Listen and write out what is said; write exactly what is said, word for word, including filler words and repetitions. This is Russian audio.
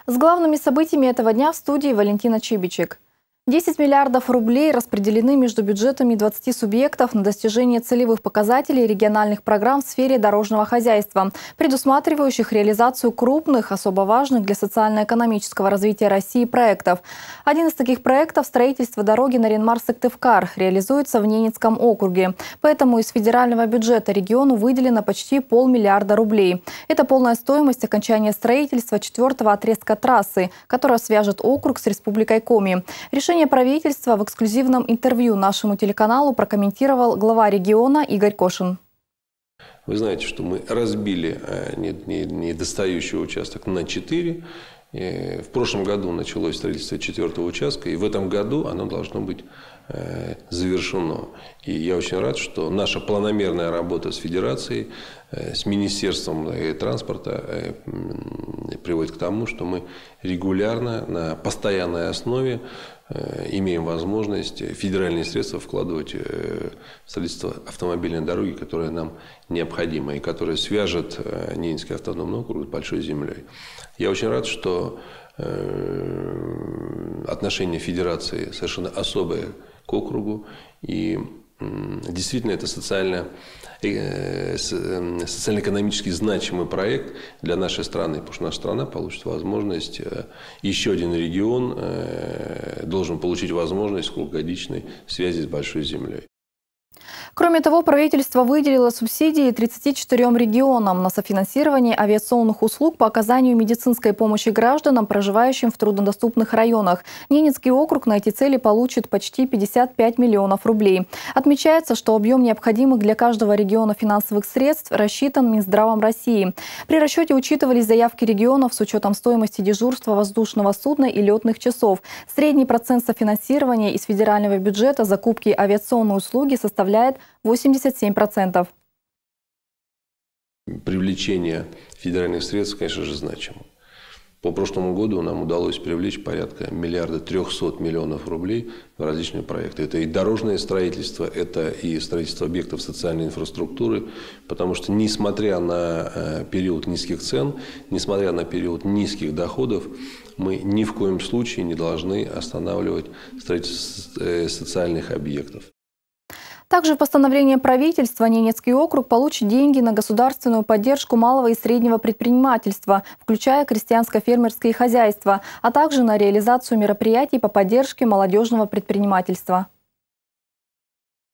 С главными событиями этого дня в студии Валентина Чибичек. десять миллиардов рублей распределены между бюджетами двадцати субъектов на достижение целевых показателей региональных программ в сфере дорожного хозяйства, предусматривающих реализацию крупных, особо важных для социально-экономического развития России проектов. Один из таких проектов – строительство дороги Нарьян-Мар-Сыктывкар, реализуется в Ненецком округе. Поэтому из федерального бюджета региону выделено почти полмиллиарда рублей. Это полная стоимость окончания строительства четвертого отрезка трассы, которая свяжет округ с Республикой Коми. Решение правительства в эксклюзивном интервью нашему телеканалу прокомментировал глава региона Игорь Кошин. Вы знаете, что мы разбили недостающий участок на четыре. В прошлом году началось строительство четвертого участка, и в этом году оно должно быть завершено. И я очень рад, что наша планомерная работа с Федерацией, с Министерством транспорта приводит к тому, что мы регулярно, на постоянной основе имеем возможность федеральные средства вкладывать в строительство автомобильной дороги, которая нам необходима и которая свяжет Ненецкий автономный округ с большой землей. Я очень рад, что отношение Федерации совершенно особое к округу, и действительно это социально, социально-экономически значимый проект для нашей страны, потому что наша страна получит возможность, еще один регион должен получить возможность круглогодичной связи с большой землей. Кроме того, правительство выделило субсидии тридцати четырём регионам на софинансирование авиационных услуг по оказанию медицинской помощи гражданам, проживающим в труднодоступных районах. Ненецкий округ на эти цели получит почти пятьдесят пять миллионов рублей. Отмечается, что объем необходимых для каждого региона финансовых средств рассчитан Минздравом России. При расчете учитывались заявки регионов с учетом стоимости дежурства воздушного судна и летных часов. Средний процент софинансирования из федерального бюджета закупки авиационной услуги составляет восемьдесят семь процентов. Привлечение федеральных средств, конечно же, значимо. По прошлому году нам удалось привлечь порядка миллиарда трехсот миллионов рублей в различные проекты. Это и дорожное строительство, это и строительство объектов социальной инфраструктуры, потому что несмотря на период низких цен, несмотря на период низких доходов, мы ни в коем случае не должны останавливать строительство социальных объектов. Также в постановлении правительства Ненецкий округ получит деньги на государственную поддержку малого и среднего предпринимательства, включая крестьянско-фермерские хозяйства, а также на реализацию мероприятий по поддержке молодежного предпринимательства.